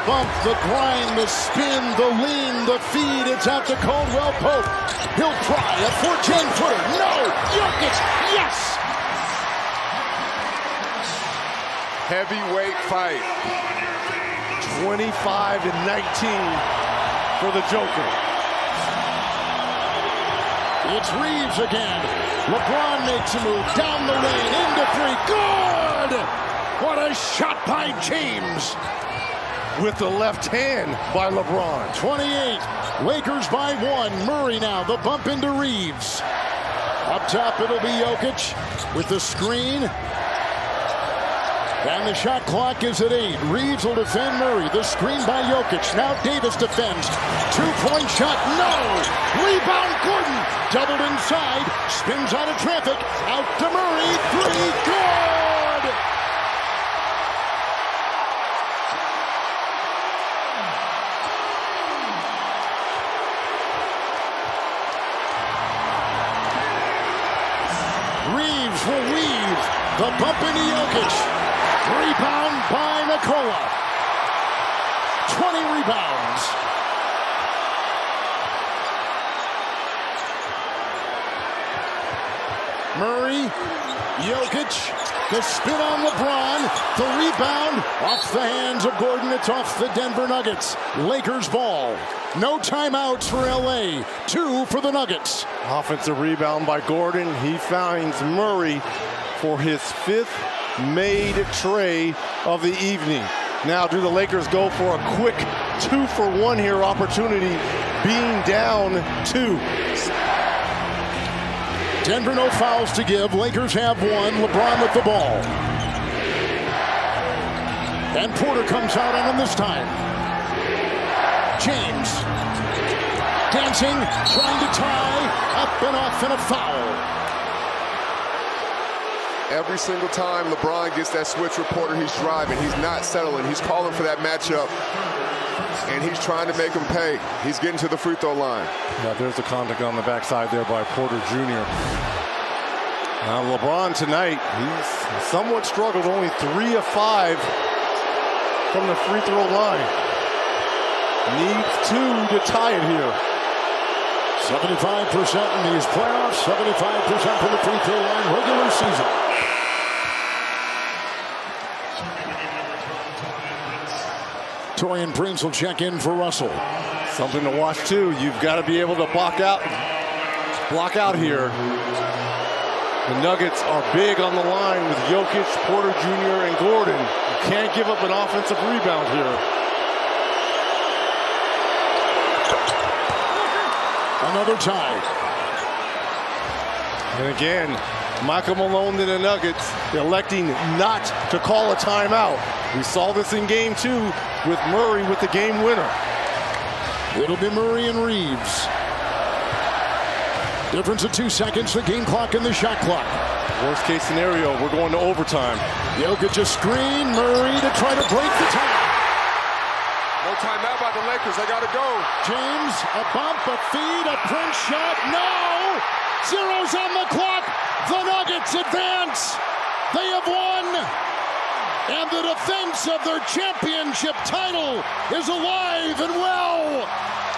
bump, the grind, the spin, the lean, the feed. It's out to Caldwell Pope. He'll try a 14-footer. No! Jokic! Yes! Heavyweight fight. 25-19 for the Joker. It's Reeves again. LeBron makes a move down the lane, into three. Good! What a shot by James. With the left hand by LeBron. 28. Lakers by 1. Murray now. The bump into Reeves. Up top, it'll be Jokic with the screen. And the shot clock is at 8. Reeves will defend Murray. The screen by Jokic. Now Davis defends. Two-point shot. No! Rebound Gordon. Doubled inside. Spins out of traffic. Out to Murray. Three. Good! Reeves will weave. The bump into Jokic. Rebound by Nikola. 20 rebounds. Murray, Jokic, the spin on LeBron, the rebound off the hands of Gordon. It's off the Denver Nuggets. Lakers ball. No timeouts for LA. 2 for the Nuggets. Offensive rebound by Gordon. He finds Murray for his 5th made tray of the evening. Now do the Lakers go for a quick 2-for-1 here opportunity, being down 2. Denver no fouls to give. Lakers have 1. LeBron with the ball. And Porter comes out on him this time. James dancing, trying to tie, up and off, and a foul. Every single time LeBron gets that switch with Porter, he's driving. He's not settling. He's calling for that matchup. And he's trying to make him pay. He's getting to the free throw line. Yeah, there's the contact on the backside there by Porter Jr. Now LeBron tonight, he's somewhat struggled. Only 3 of 5 from the free throw line. Needs 2 to tie it here. 75% in these playoffs, 75% from the free throw line regular season. Taurean Prince will check in for Russell. Something to watch too. You've got to be able to block out here. The Nuggets are big on the line with Jokic, Porter Jr., and Gordon. You can't give up an offensive rebound here. Another tie. And again, Michael Malone and the Nuggets electing not to call a timeout. We saw this in game 2 with Murray with the game winner. It'll be Murray and Reeves. Difference of 2 seconds, the game clock and the shot clock. Worst case scenario, we're going to overtime. Jokic a screen, Murray to try to break the tie. No timeout by the Lakers. They got to go. James, a bump, a feed, a Prince shot. No! Zero's on the clock. The Nuggets advance. They have won. And the defense of their championship title is alive and well.